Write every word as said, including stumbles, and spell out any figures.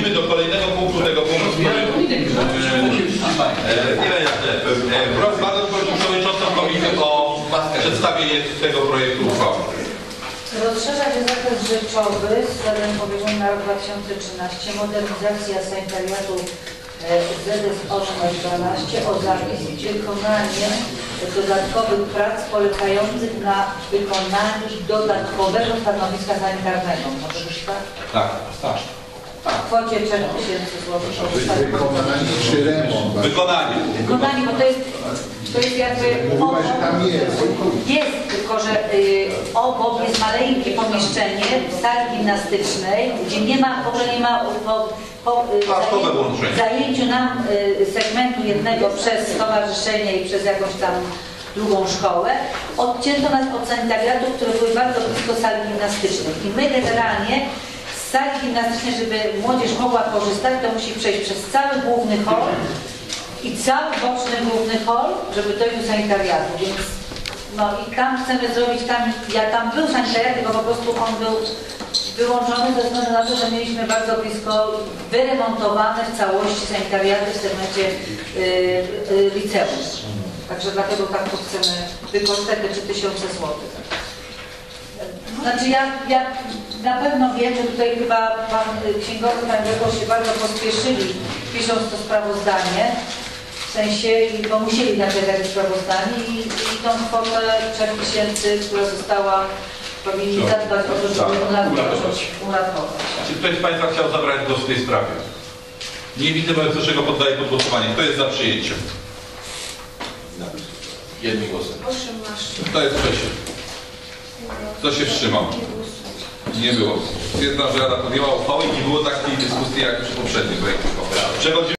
Do kolejnego punktu tego punktu. Nie wiem jak Proszę bardzo prosić przewodniczącą komisji o przedstawienie tego projektu uchwały. Rozszerza się zakres rzeczowy z zadań powierzonych na rok dwa tysiące trzynasty. Modernizacja sanitariatu Z S osiem dwanaście o zapis wykonanie dodatkowych prac polegających na wykonaniu dodatkowego stanowiska sanitarnego. Może być tak? Tak, tak. W kwocie trzech tysięcy złotych. Wykonanie czy remont? Wykonanie. Wykonanie, bo to jest, to jest jakby... Mówiłaś, że tam jest. Jest, tylko że y, obok jest maleńkie pomieszczenie sali gimnastycznej, gdzie nie ma, w ogóle nie ma po, po y, zajęciu, zajęciu nam y, segmentu jednego przez stowarzyszenie i przez jakąś tam drugą szkołę, odcięto nas od sanitariatów, które były bardzo blisko sali gimnastycznej. I my generalnie z sali gimnastycznej, żeby młodzież mogła korzystać, to musi przejść przez cały główny hol i cały boczny główny hol, żeby dojść do sanitariatu, więc no i tam chcemy zrobić, tam, ja tam był sanitariat, tylko po prostu on był wyłączony ze względu na to, że mieliśmy bardzo blisko wyremontowane w całości sanitariaty w segmencie yy, yy, liceum. Także dlatego tak to chcemy wykorzystać te trzy tysiące złotych. Znaczy ja, ja na pewno wiem, że tutaj chyba pan księgowy, pan Grzegorz się bardzo pospieszyli, pisząc to sprawozdanie. W sensie, bo musieli dać takie sprawozdanie i, i tą kwotę trzech tysięcy, która została, powinni zadbać o to, żeby uratować. Czy ktoś z Państwa chciał zabrać głos w tej sprawie? Nie widzę, wobec czego poddaję pod głosowanie. Kto jest za przyjęciem? Jednym głosem. Kto jest przeciw? Kto się wstrzymał? Nie było. Stwierdzam, że Rada podjęła uchwałę i nie było takiej dyskusji jak przy poprzednim projekcie. Przechodzimy